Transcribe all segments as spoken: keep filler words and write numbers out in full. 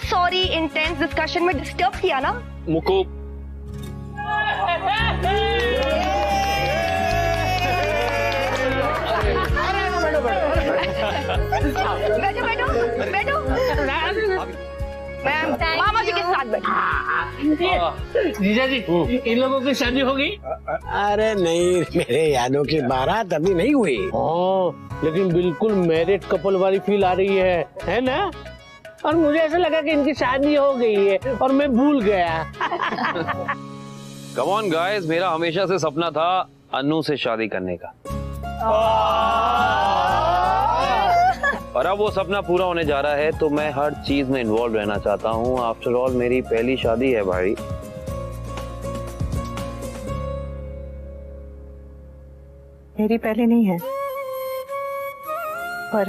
Sorry intense discussion में disturb किया ना। मुको बैठो बैठो बैठो मैम, मामा जी के साथ बैठो। जीजा जी, इन लोगों की शादी होगी? अरे नहीं, मेरे यादों की बारात अभी नहीं हुई। ओ, लेकिन बिल्कुल मैरिड कपल वाली फील आ रही है, है ना? और मुझे ऐसा लगा कि इनकी शादी हो गई है और मैं भूल गया। कम ऑन गाइस, मेरा हमेशा से सपना था अनु से शादी करने का, और अब वो सपना पूरा होने जा रहा है, तो मैं हर चीज में इन्वॉल्व रहना चाहता हूँ। आफ्टर ऑल मेरी पहली शादी है भाई। मेरी पहले नहीं है, पर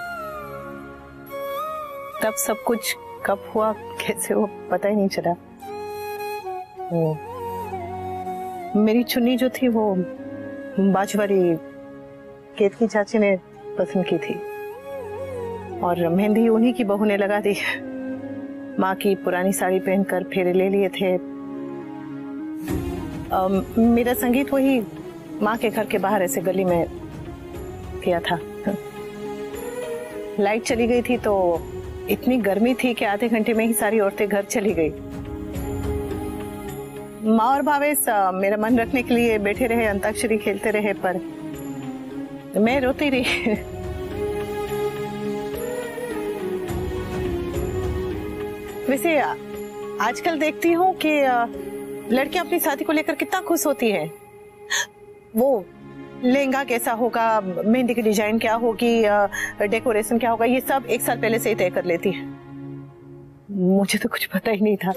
तब सब कुछ कब हुआ कैसे वो पता ही नहीं चला। वो मेरी चुन्नी जो थी वो बाजवारी केतकी चाची ने पसंद की थी, और मेहंदी उन्हीं की बहू ने लगा दी। माँ की पुरानी साड़ी पहनकर फेरे ले लिए थे। आ, मेरा संगीत वही माँ के घर के बाहर ऐसे गली में किया था। लाइट चली गई थी तो इतनी गर्मी थी कि आधे घंटे में ही सारी औरतें घर चली गई। माँ और भावेश मेरा मन रखने के लिए बैठे रहे, अंताक्षरी खेलते रहे, पर मैं रोती रही। वैसे आजकल देखती हूँ कि लड़कियां अपनी शादी को लेकर कितना खुश होती हैं। वो लहंगा कैसा होगा, मेहंदी की डिजाइन क्या होगी, डेकोरेशन क्या होगा, ये सब एक साल पहले से ही तय कर लेती है। मुझे तो कुछ पता ही नहीं था।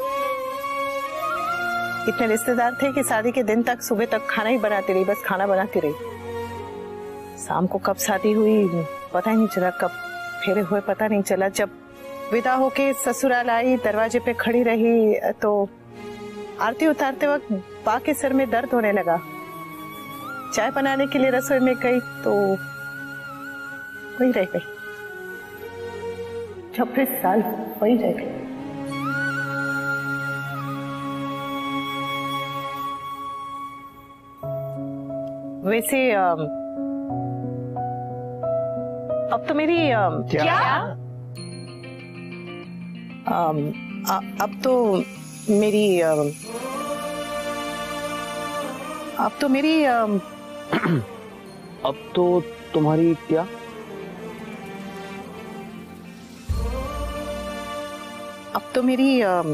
इतने रिश्तेदार थे कि शादी के दिन तक सुबह तक खाना ही बनाती रही, बस खाना बनाती रही। शाम को कब शादी हुई पता ही नहीं चला, कब फेरे हुए पता नहीं चला। जब विदा होके ससुराल आई, दरवाजे पे खड़ी रही तो आरती उतारते वक्त बा के सर में दर्द होने लगा। चाय बनाने के लिए रसोई में गई तो वही रह गई। छब्बीस साल वही रह गई। वैसे अब तो मेरी क्या, क्या? Um, अब तो मेरी अब तो मेरी अब तो तुम्हारी क्या? अब तो मेरी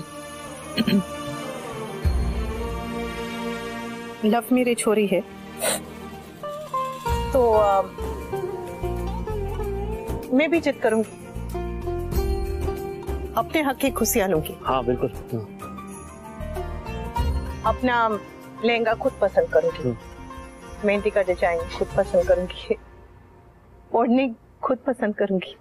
लव मेरी छोरी है, तो आ, मैं भी जिद करूंगी, अपने हक की खुशियां लूंगी। हाँ बिल्कुल। अपना लहंगा खुद पसंद करूंगी, मेहंदी का डिजाइन खुद पसंद करूंगी, ओढ़नी खुद पसंद करूंगी।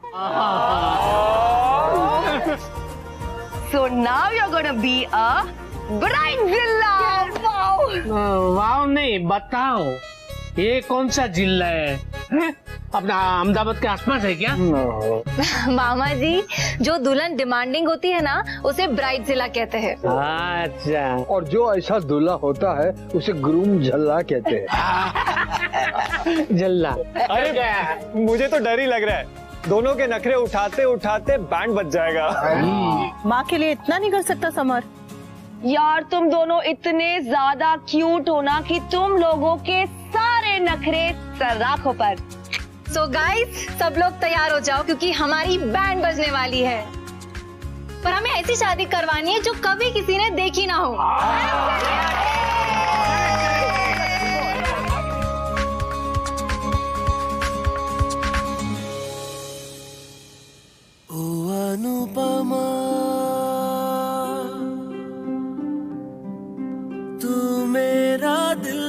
So now you're gonna be a bridezilla. Wow wow नहीं, बताओ ये कौन सा जिला है, है? अपना अहमदाबाद के आसपास है क्या? मामा जी, जो दुल्हन डिमांडिंग होती है ना, उसे ब्राइड जिला कहते हैं। अच्छा। और जो ऐसा दूल्हा होता है उसे ग्रूम झल्ला कहते हैं। झल्ला। अरे मुझे तो डर ही लग रहा है, दोनों के नखरे उठाते उठाते बैंड बज जाएगा। माँ के लिए इतना नहीं कर सकता समर? यार तुम दोनों इतने ज्यादा क्यूट हो ना कि तुम लोगों के सारे नखरे सर्राखों पर। सो गाइस, सब लोग तैयार हो जाओ क्योंकि हमारी बैंड बजने वाली है। पर हमें ऐसी शादी करवानी है जो कभी किसी ने देखी ना हो। ओ अनुपमा, तू मेरा दिल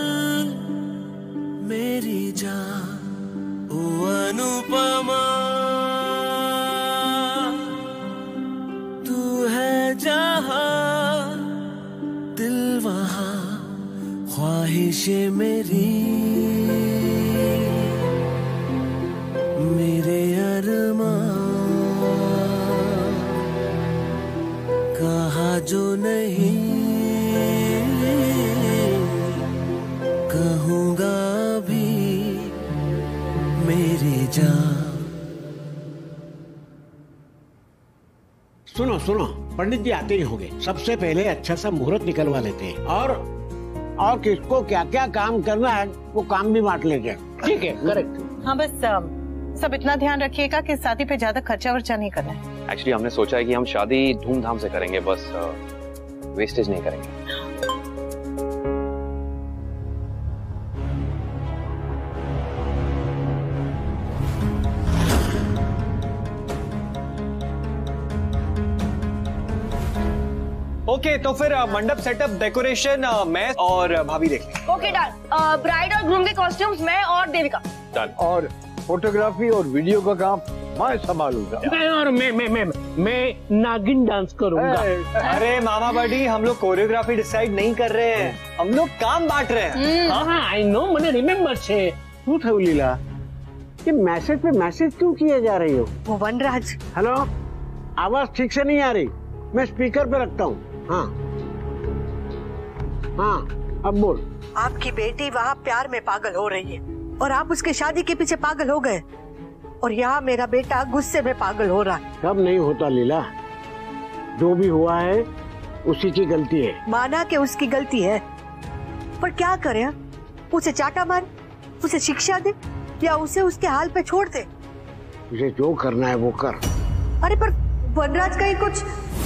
मेरी जान, ओ अनुपमा तू है जहां दिल वहां, ख्वाहिशें मेरी मेरे अरमान, जो नहीं कहूँगा भी मेरी जान। सुनो सुनो, पंडित जी आते ही होंगे। सबसे पहले अच्छा सा मुहूर्त निकलवा लेते हैं और और किसको क्या क्या काम करना है वो काम भी बांट लेते हैं। ठीक है, करेक्ट। हाँ, बस अम, सब इतना ध्यान रखिएगा कि शादी पे ज्यादा खर्चा वर्चा नहीं करना है। एक्चुअली हमने सोचा है कि हम शादी धूमधाम से करेंगे, बस वेस्टेज नहीं करेंगे। ओके okay, तो फिर मंडप सेटअप डेकोरेशन मैं और भाभी देख लेंगे। Okay done. ब्राइड और ग्रूम के कॉस्ट्यूम्स मैं और देविका। डन। और फोटोग्राफी और वीडियो का काम मैं संभालूंगा। मैं और मैं मैं मैं मैं नागिन डांस करूंगा। अरे मामा बड़ी, हम लोग कोरियोग्राफी डिसाइड नहीं कर रहे हैं, हम लोग काम बांट रहे हैं। हाँ, आई नो, मैंने रिमेम्बर से। तू था लीला, ये मैसेज पे मैसेज क्यों किए जा रही हो? वो वनराज। हेलो, आवाज ठीक से नहीं आ रही, मैं स्पीकर पे रखता हूँ। हाँ हाँ, अब बोल। आपकी बेटी वहाँ प्यार में पागल हो रही है और आप उसके शादी के पीछे पागल हो गए, और यहाँ मेरा बेटा गुस्से में पागल हो रहा है। सब नहीं होता लीला, जो भी हुआ है उसी की गलती है। माना कि उसकी गलती है, पर क्या करें? उसे चाटा मारे, उसे शिक्षा दे, या उसे उसके हाल पे छोड़ दे? तुझे जो करना है वो कर। अरे पर वनराज का ही कुछ।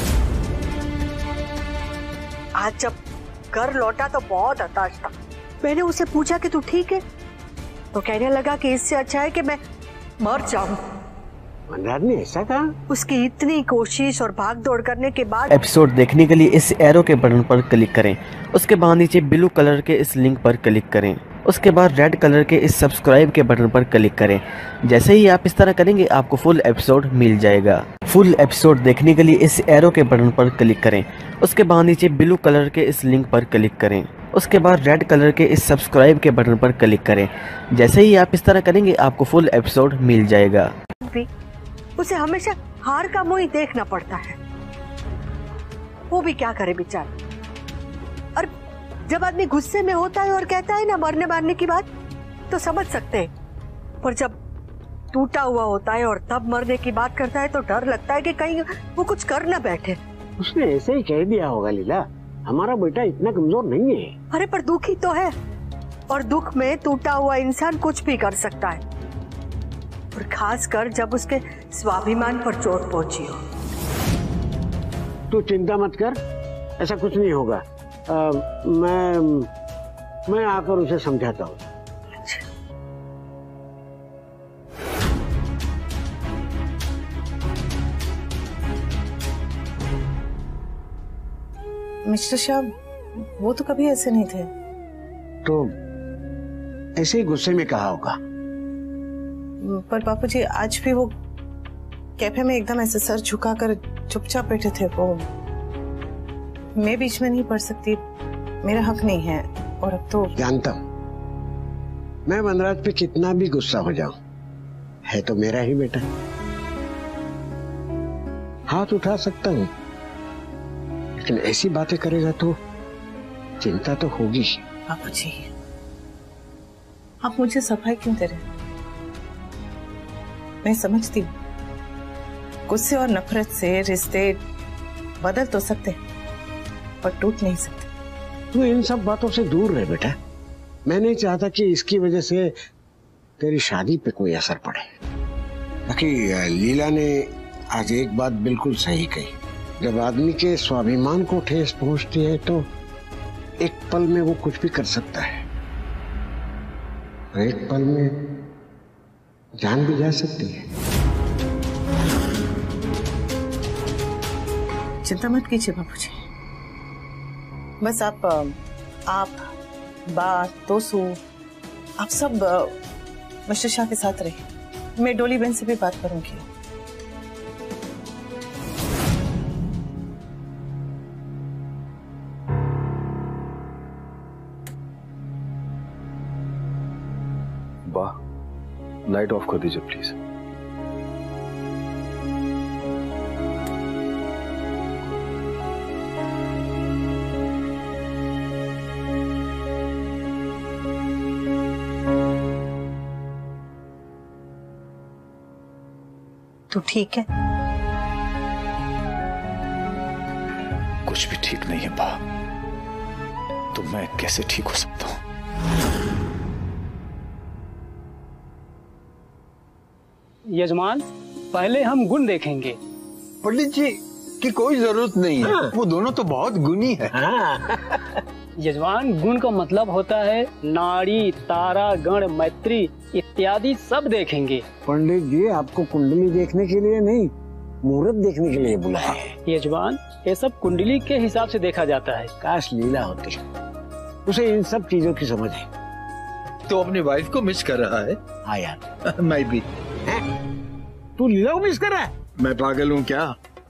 आज जब घर लौटा तो बहुत हताश था। मैंने उसे पूछा कि तू ठीक है, तो कहने लगा कि इससे अच्छा है कि मैं मर जाऊं। वनराज ने ऐसा कहा? उसकी इतनी कोशिश और भाग दौड़ करने के बाद। एपिसोड देखने के लिए इस एरो के बटन पर क्लिक करें, उसके बाद नीचे ब्लू कलर के इस लिंक पर क्लिक करें, उसके बाद रेड कलर के इस सब्सक्राइब के बटन पर क्लिक करें। जैसे ही आप इस तरह करेंगे आपको फुल एपिसोड मिल जाएगा। फुल एपिसोड देखने के लिए इस एरो के बटन पर क्लिक करें, उसके बाद नीचे ब्लू कलर के इस लिंक पर क्लिक करें, उसके बाद रेड कलर के इस सब्सक्राइब के बटन पर क्लिक करें। जैसे ही आप इस तरह करेंगे आपको फुल एपिसोड मिल जाएगा। उसे हमेशा हार का मुंह ही देखना पड़ता है, वो भी क्या करे बेचारा। और जब आदमी गुस्से में होता है और कहता है ना मरने मारने की बात, तो समझ सकते हैं, पर जब टूटा हुआ होता है और तब मरने की बात करता है तो डर लगता है कि कहीं वो कुछ कर न बैठे। उसने ऐसे ही कह दिया होगा लीला, हमारा बेटा इतना कमजोर नहीं है। अरे पर दुखी तो है, और दुख में टूटा हुआ इंसान कुछ भी कर सकता है, और खासकर जब उसके स्वाभिमान पर चोट पहुंची हो। तू चिंता मत कर, ऐसा कुछ नहीं होगा। आ, मैं मैं आकर उसे समझाता हूँ। मिस्टर शाह, वो तो कभी ऐसे नहीं थे। तो ऐसे ही गुस्से में कहा होगा। पर बापूजी, आज भी वो कैफे में एकदम ऐसे सर झुकाकर चुपचाप बैठे थे। वो मैं बीच में नहीं पढ़ सकती, मेरा हक नहीं है। और अब तो जानता हूँ मैं वनराज पे कितना भी गुस्सा हो जाऊं, है तो मेरा ही बेटा। हाथ उठा सकता हूँ, लेकिन ऐसी बातें करेगा तो चिंता तो होगी। बापूजी, आप मुझे सफाई क्यों दे रहे? मैं समझती हूँ गुस्से और नफरत से रिश्ते बदल तो सकते पर टूट नहीं सकते। तू इन सब बातों से दूर रहे बेटा। मैं नहीं चाहता कि इसकी वजह से तेरी शादी पे कोई असर पड़े। बाकी लीला ने आज एक बात बिल्कुल सही कही, जब आदमी के स्वाभिमान को ठेस पहुंचती है तो एक पल में वो कुछ भी कर सकता है, और एक पल में जान भी जा सकती है। चिंता मत कीजिए बापूजी, बस आप आप बा तोसू आप सब मिस्टर शाह के साथ रहिए। मैं डोली बहन से भी बात करूंगी। वाह, लाइट ऑफ कर दीजिए प्लीज। तू ठीक है? कुछ भी ठीक नहीं है बा। तो मैं कैसे ठीक हो सकता हूँ? यजमान, पहले हम गुण देखेंगे। पंडित जी की कोई जरूरत नहीं है। हाँ। वो दोनों तो बहुत गुणी है। हाँ। यजमान, गुण का मतलब होता है नाड़ी, तारा, गण, मैत्री इत्यादि सब देखेंगे। पंडित जी आपको कुंडली देखने के लिए नहीं, मुहूर्त देखने के लिए बुलाया है। यजमान, ये सब कुंडली के हिसाब से देखा जाता है। काश लीला होती, उसे इन सब चीजों की समझ है। तो अपनी वाइफ को मिस कर रहा है? हाँ यार। मैं भी। तू लीला को मिस कर रहा है? मैं पागल हूँ क्या?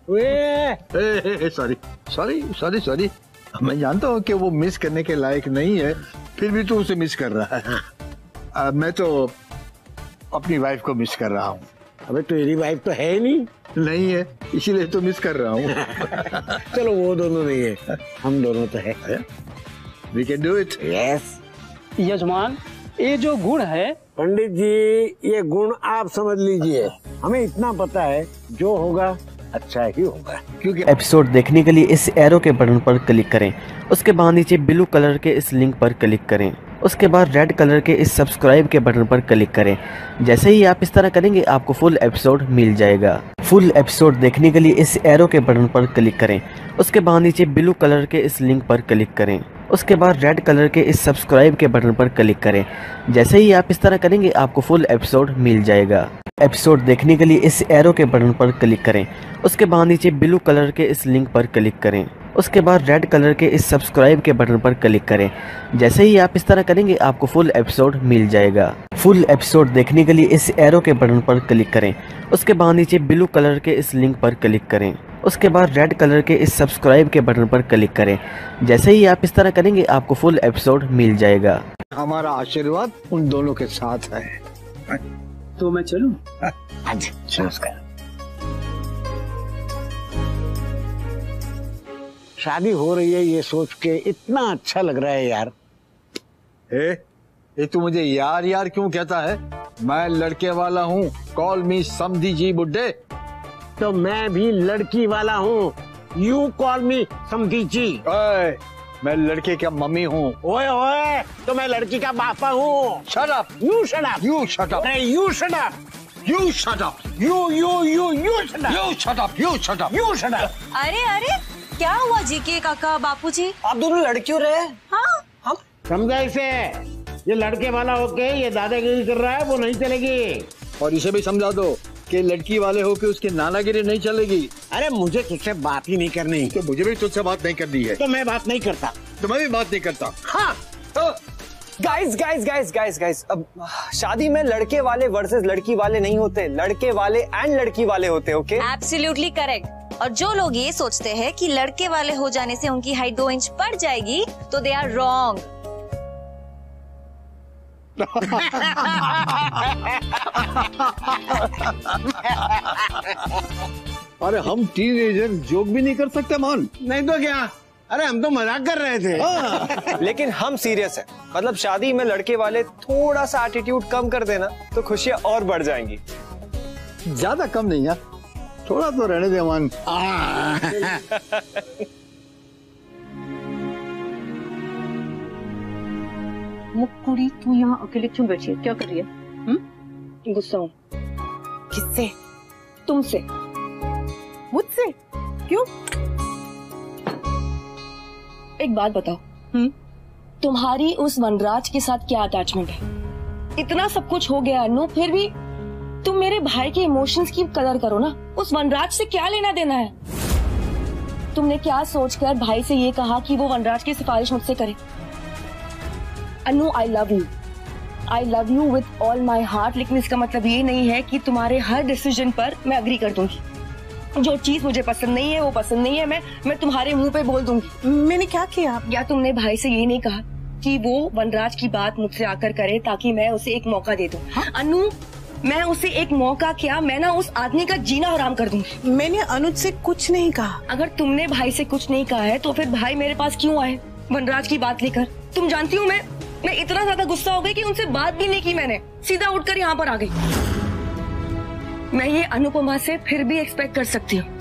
सॉरी सॉरी सॉरी सॉरी मैं जानता हूँ कि वो मिस करने के लायक नहीं है, फिर भी तू उसे मिस कर रहा है। आ, मैं तो अपनी वाइफ को मिस कर रहा हूँ। अबे तो तेरी वाइफ तो है ही नहीं। नहीं है, इसीलिए तो मिस कर रहा हूँ। चलो वो दोनों नहीं है, हम दोनों तो है। We can do it. Yes. यजमान, ये जो गुण है, पंडित जी ये गुण आप समझ लीजिए, हमें इतना पता है जो होगा अच्छा ही होगा। क्योंकि एपिसोड देखने के लिए इस एरो के बटन पर क्लिक करें, उसके बाद नीचे ब्लू कलर के इस लिंक पर क्लिक करें, उसके बाद रेड कलर के इस सब्सक्राइब के बटन पर क्लिक करें। जैसे ही आप इस तरह करेंगे आपको फुल एपिसोड मिल जाएगा। फुल एपिसोड देखने के लिए इस एरो के बटन पर क्लिक करें, उसके बाद नीचे ब्लू कलर के इस लिंक पर क्लिक करें, उसके बाद रेड कलर के इस सब्सक्राइब के बटन पर क्लिक करें। जैसे ही आप इस तरह करेंगे आपको फुल एपिसोड मिल जाएगा। एपिसोड देखने के लिए इस एरो के बटन पर क्लिक करें, उसके बाद नीचे ब्लू कलर के इस लिंक पर क्लिक करें, उसके बाद रेड कलर के इस सब्सक्राइब के बटन पर क्लिक करें। जैसे ही आप इस तरह करेंगे आपको फुल एपिसोड मिल जाएगा। फुल एपिसोड देखने के लिए इस एरो के बटन पर क्लिक करें, उसके बाद नीचे ब्लू कलर के इस लिंक पर क्लिक करें, उसके बाद रेड कलर के इस सब्सक्राइब के बटन पर क्लिक करें। जैसे ही आप इस तरह करेंगे आपको फुल एपिसोड मिल जाएगा। हमारा आशीर्वाद उन दोनों के साथ है। तो मैं चलूं? नमस्कार। शादी हो रही है ये सोच के इतना अच्छा लग रहा है यार। ए, ये तू मुझे यार यार क्यों कहता है? मैं लड़के वाला हूँ, कॉल मी समधी जी बुड्ढे। तो मैं भी लड़की वाला हूँ, यू कॉल मी समधी जी। ओए, मैं लड़के का मम्मी हूँ। ओए ओए, तो मैं लड़की का पापा हूँ। Shut up, you shut up, you shut up, नहीं you shut up, you shut up, you you you you shut up, you shut up, you shut up, you shut up। अरे अरे क्या हुआ जी के काका बापूजी? आप दोनों लड़ क्यों रहे? हाँ हम समझा इसे, ये लड़के वाला होके ये दादागिरी कर रहा है, वो नहीं चलेगी। और इसे भी समझा दो कि लड़की वाले हो के उसकी नानागिरी नहीं चलेगी। अरे मुझे तुझसे बात ही नहीं करनी। तो मुझे भी तुझसे बात नहीं करनी है। तो मैं बात नहीं करता। तो मैं भी बात नहीं करता। हाँ। Guys guys guys guys guys अब शादी में लड़के वाले वर्सेस लड़की वाले नहीं होते, लड़के वाले एंड लड़की वाले होते। Okay, absolutely correct. और जो लोग ये सोचते हैं कि लड़के वाले हो जाने से उनकी हाइट दो इंच बढ़ जाएगी तो दे आर रॉन्ग। अरे हम टीनेजर जोक भी नहीं कर सकते मान? नहीं तो क्या, अरे हम तो मजाक कर रहे थे। हाँ। लेकिन हम सीरियस हैं। मतलब शादी में लड़के वाले थोड़ा सा एटीट्यूड कम कर देना तो खुशियां और बढ़ जाएंगी। ज्यादा कम नहीं यार, थोड़ा तो रहने दे मान। मुकुड़ी तू यहाँ अकेले क्यों बैठी है? क्या कर रही है? हम्म? गुस्सा हूँ। किससे? तुमसे। मुझसे? क्यों? एक बात बताओ, हम्म तुम्हारी उस वनराज के साथ क्या अटैचमेंट है? इतना सब कुछ हो गया अनु, फिर भी तुम मेरे भाई के इमोशंस की कदर करो ना। उस वनराज से क्या लेना देना है? तुमने क्या सोचकर भाई से ये कहा कि वो वनराज की सिफारिश मुझसे करे? Anu, I love you, I love you with all my heart, लेकिन इसका मतलब ये नहीं है कि तुम्हारे हर डिसीजन पर मैं अग्री कर दूंगी। जो चीज मुझे पसंद नहीं है वो पसंद नहीं है, मैं मैं तुम्हारे मुंह पे बोल दूंगी। मैंने क्या किया? या तुमने भाई से ये नहीं कहा कि वो वनराज की बात मुझसे आकर करे ताकि मैं उसे एक मौका दे दूं? हाँ? अनु, मैं उसे एक मौका क्या, मैं ना उस आदमी का जीना हराम कर दूंगी। मैंने अनुज से कुछ नहीं कहा। अगर तुमने भाई से कुछ नहीं कहा है तो फिर भाई मेरे पास क्यों आए वनराज की बात लेकर? तुम जानती हो मैं मैं इतना ज्यादा गुस्सा हो गई कि उनसे बात भी नहीं की मैंने, सीधा उठकर यहाँ पर आ गई। मैं ये अनुपमा से फिर भी एक्सपेक्ट कर सकती हूँ,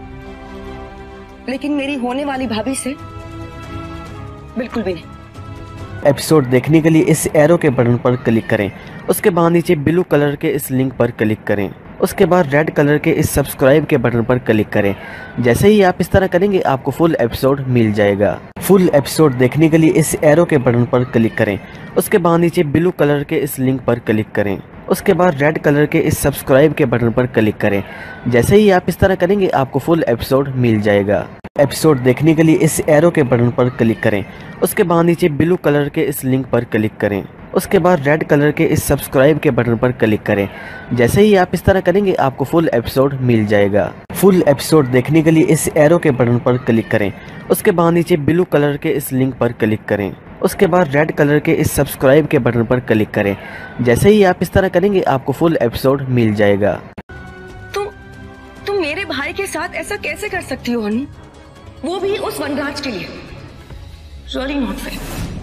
लेकिन मेरी होने वाली भाभी से बिल्कुल भी नहीं। एपिसोड देखने के लिए इस एरो के बटन पर क्लिक करें, उसके बाद नीचे ब्लू कलर के इस लिंक पर क्लिक करें, उसके बाद रेड कलर के इस सब्सक्राइब के बटन पर क्लिक करें। जैसे ही आप इस तरह करेंगे आपको फुल एपिसोड मिल जाएगा। फुल एपिसोड देखने के लिए इस एरो के बटन पर क्लिक करें, उसके बाद नीचे ब्लू कलर के इस लिंक पर क्लिक करें, उसके बाद रेड कलर के इस सब्सक्राइब के बटन पर क्लिक करें। जैसे ही आप इस तरह करेंगे आपको फुल एपिसोड मिल जाएगा। एपिसोड देखने के लिए इस एरो के बटन पर क्लिक करें, उसके बाद नीचे ब्लू कलर के इस लिंक पर क्लिक करें, उसके बाद रेड कलर के इस सब्सक्राइब के बटन पर क्लिक करें। जैसे ही आप इस तरह करेंगे आपको फुल एपिसोड मिल जाएगा। फुल एपिसोड देखने के लिए इस एरो के बटन पर क्लिक करें, उसके बाद नीचे ब्लू कलर के इस लिंक पर क्लिक करें, उसके बाद रेड कलर के इस सब्सक्राइब के बटन पर क्लिक करें। जैसे ही आप इस तरह करेंगे आपको फुल एपिसोड मिल जाएगा। तुम तुम मेरे भाई के साथ ऐसा कैसे कर सकती हो अनु, वो भी उस वनराज के लिए? Really not fair.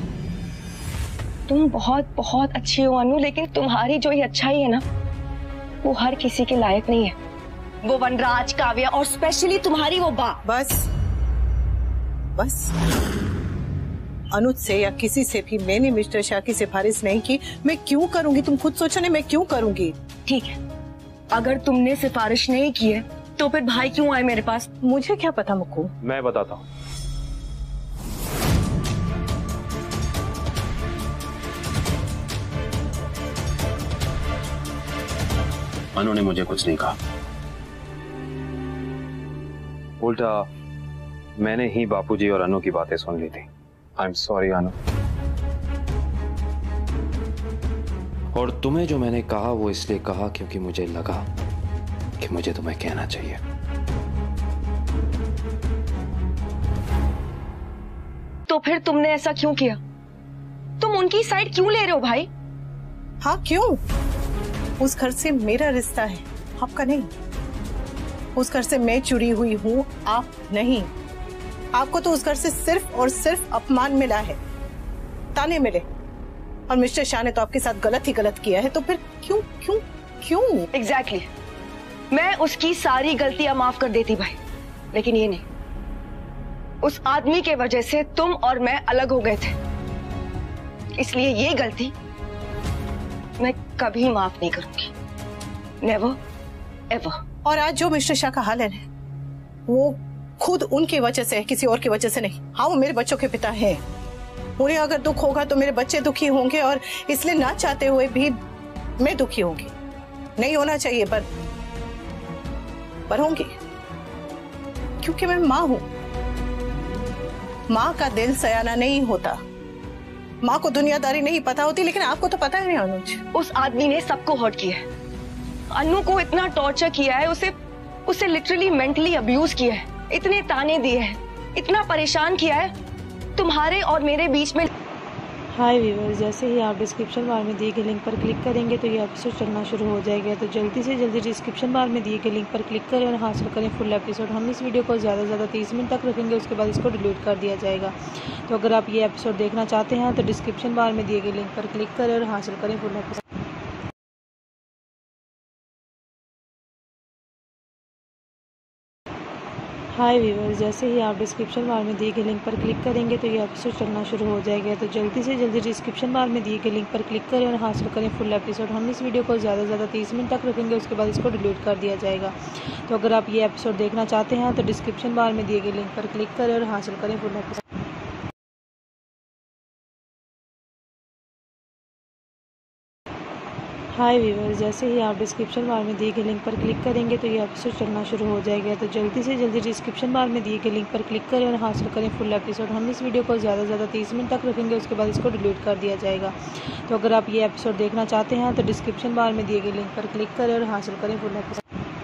तुम बहुत बहुत अच्छी हो अनु, लेकिन तुम्हारी जो ये अच्छाई है ना वो हर किसी के लायक नहीं है। वो वनराज, काव्या और स्पेशली तुम्हारी वो बा। बस बस अनुज से या किसी से भी मैंने मिस्टर शाह की सिफारिश नहीं की। मैं क्यों करूंगी? तुम खुद सोचो ना, मैं क्यों करूंगी? ठीक है, अगर तुमने सिफारिश नहीं की है तो फिर भाई क्यों आए मेरे पास? मुझे क्या पता मुक्कू। मैं बताता हूँ। अनु ने मुझे कुछ नहीं कहा, उल्टा मैंने ही बापूजी और अनु की बातें सुन ली थी। I am sorry Anu. और तुम्हें जो मैंने कहा वो इसलिए कहा क्योंकि मुझे लगा कि मुझे तुम्हें कहना चाहिए। तो फिर तुमने ऐसा क्यों किया? तुम उनकी साइड क्यों ले रहे हो भाई? हाँ क्यों? उस घर से मेरा रिश्ता है, आपका नहीं। उस घर से मैं जुड़ी हुई हूँ, आप नहीं। आपको तो उस घर से सिर्फ और सिर्फ अपमान मिला है, ताने मिले। और मिस्टर शाह ने तो आपके साथ गलत ही गलत किया है, तो फिर क्यों क्यों क्यों? Exactly exactly. मैं उसकी सारी गलतियां माफ कर देती भाई, लेकिन ये नहीं। उस आदमी के वजह से तुम और मैं अलग हो गए थे, इसलिए ये गलती मैं कभी माफ नहीं करूंगी। Never ever. और आज जो मिस्टर शाह का हाल है वो खुद उनकी वजह से है, किसी और की वजह से नहीं। हाँ, वो मेरे बच्चों के पिता हैं, उन्हें अगर दुख होगा तो मेरे बच्चे दुखी होंगे, और इसलिए ना चाहते हुए भी मैं दुखी होंगी। नहीं होना चाहिए पर पर होंगी, क्योंकि मैं माँ हूं। माँ का दिल सयाना नहीं होता, माँ को दुनियादारी नहीं पता होती, लेकिन आपको तो पता है अनुज। उस आदमी ने सबको हर्ट किया है, अनु को इतना टॉर्चर किया है, उसे उसे लिटरली मेंटली अब्यूज किया है, इतने ताने दिए हैं, इतना परेशान किया है। तुम्हारे और मेरे बीच में। हाय व्यूअर्स, जैसे ही आप डिस्क्रिप्शन बार में दिए गए लिंक पर क्लिक करेंगे तो ये एपिसोड चलना शुरू हो जाएगा। तो जल्दी से जल्दी डिस्क्रिप्शन बार में दिए गए लिंक पर क्लिक करें और हासिल करें फुल एपिसोड। हम इस वीडियो को ज़्यादा से ज़्यादा तीस मिनट तक रखेंगे, उसके बाद इसको डिलीट कर दिया जाएगा। तो अगर आप ये एपिसोड देखना चाहते हैं तो डिस्क्रिप्शन बार में दिए गए लिंक पर क्लिक करें और हासिल करें फुल एपिसोड। हाय व्यूअर्स, जैसे ही आप डिस्क्रिप्शन बार में दिए गए लिंक पर क्लिक करेंगे तो ये एपिसोड चलना शुरू हो जाएगा। तो जल्दी से जल्दी डिस्क्रिप्शन बार में दिए गए लिंक पर क्लिक करें और हासिल करें फुल एपिसोड। हम इस वीडियो को ज़्यादा से ज़्यादा तीस मिनट तक रखेंगे, उसके बाद इसको डिलीट कर दिया जाएगा। तो अगर आप ये एपिसोड देखना चाहते हैं तो डिस्क्रिप्शन बार में दिए गए लिंक पर क्लिक करें और हासिल करें फुल एपिसोड। हाय व्यूअर्स, जैसे ही आप डिस्क्रिप्शन बार में दिए गए लिंक पर क्लिक करेंगे तो ये एपिसोड चलना शुरू हो जाएगा। तो जल्दी से जल्दी डिस्क्रिप्शन बार में दिए गए लिंक पर क्लिक करें और हासिल करें फुल एपिसोड। हम इस वीडियो को ज़्यादा से ज़्यादा तीस मिनट तक रखेंगे, उसके बाद इसको डिलीट कर दिया जाएगा। तो अगर आप ये एपिसोड देखना चाहते हैं तो डिस्क्रिप्शन बार में दिए गए लिंक पर क्लिक करें और हासिल करें फुल एपिसोड।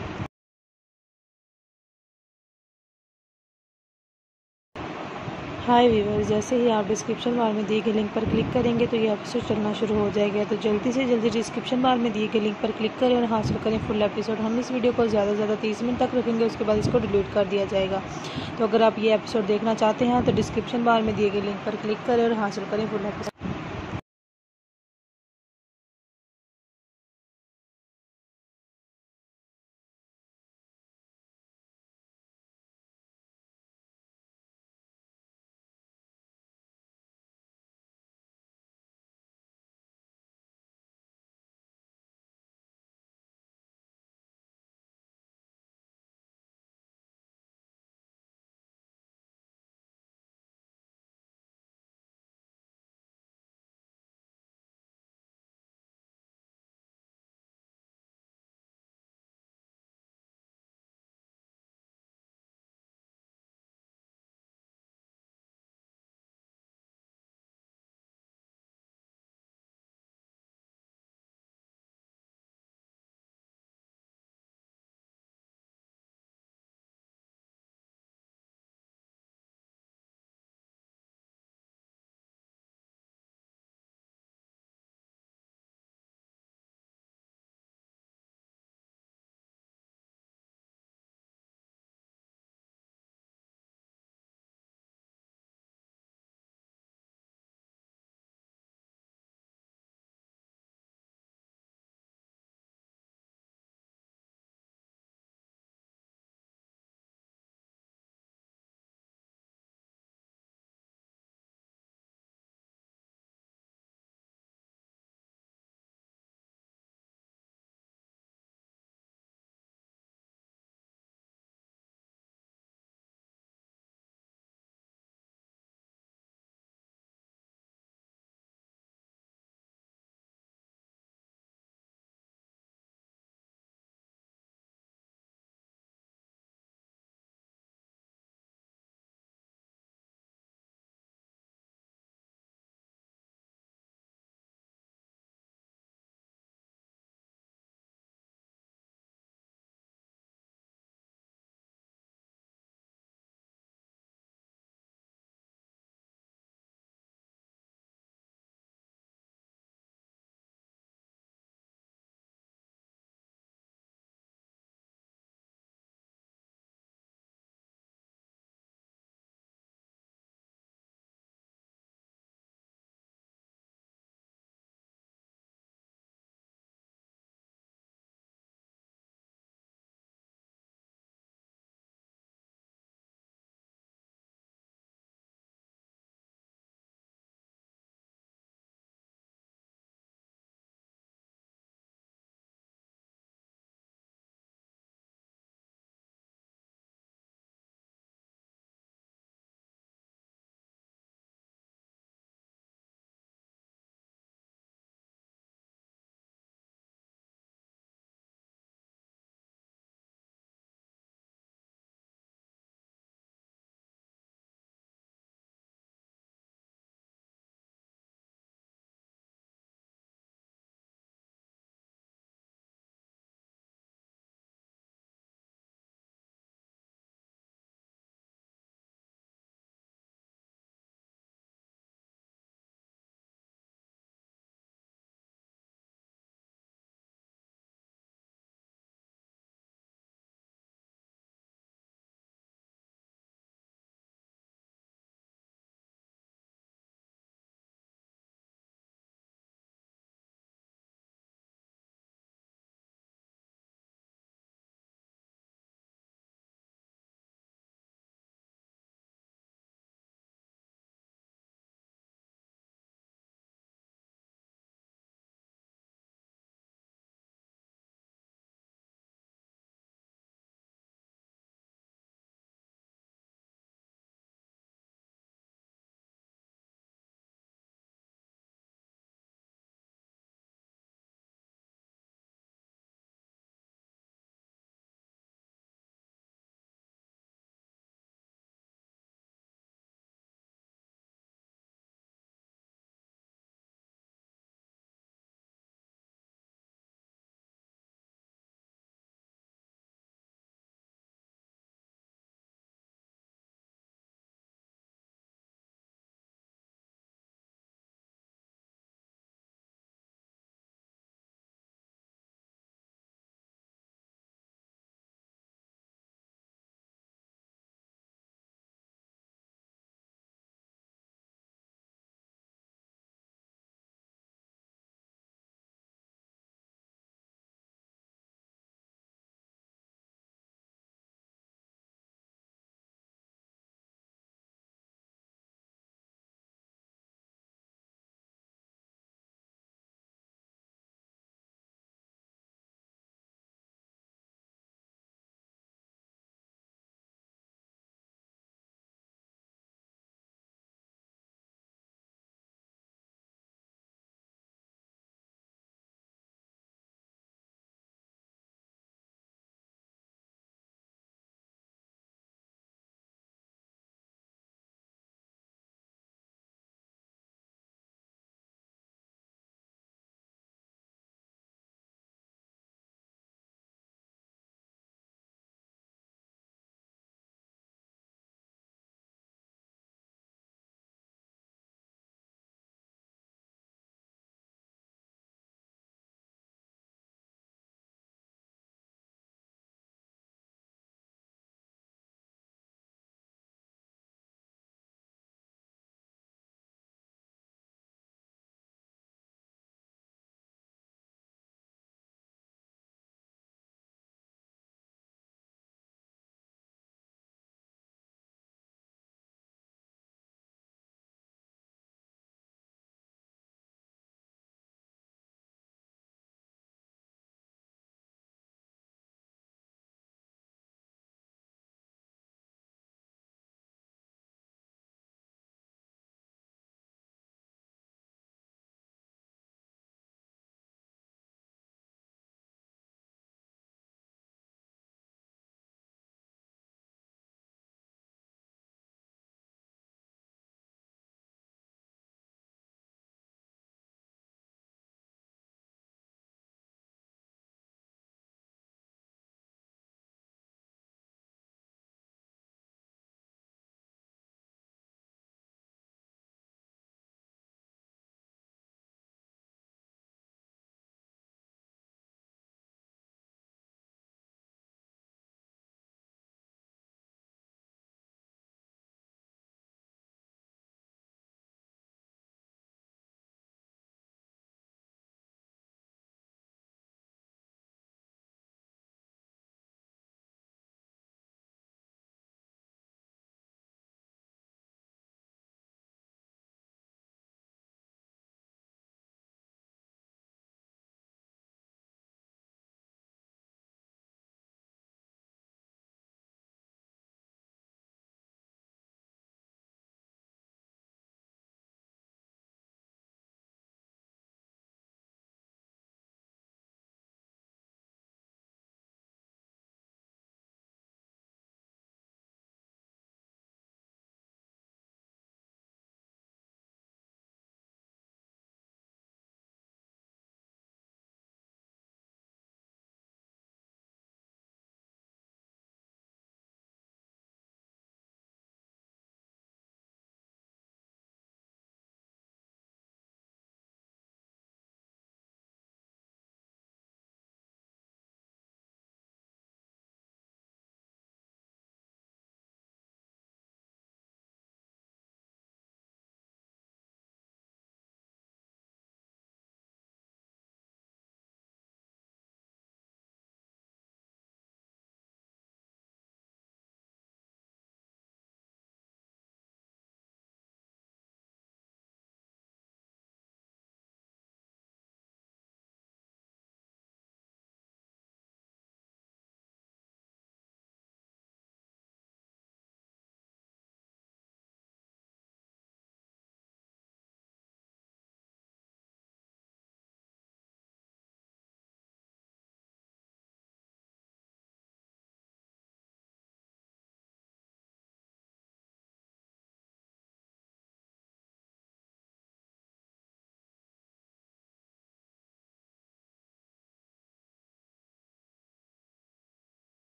हाय व्यूअर्स, जैसे ही आप डिस्क्रिप्शन बार में दिए गए लिंक पर क्लिक करेंगे तो ये एपिसोड चलना शुरू हो जाएगा। तो जल्दी से जल्दी डिस्क्रिप्शन बार में दिए गए लिंक पर क्लिक करें और हासिल करें फुल एपिसोड। हम इस वीडियो को ज़्यादा से ज़्यादा तीस मिनट तक रखेंगे, उसके बाद इसको डिलीट कर दिया जाएगा। तो अगर आप ये एपिसोड देखना चाहते हैं तो डिस्क्रिप्शन बार में दिए गए लिंक पर क्लिक करें और हासिल करें फुल एपिसोड।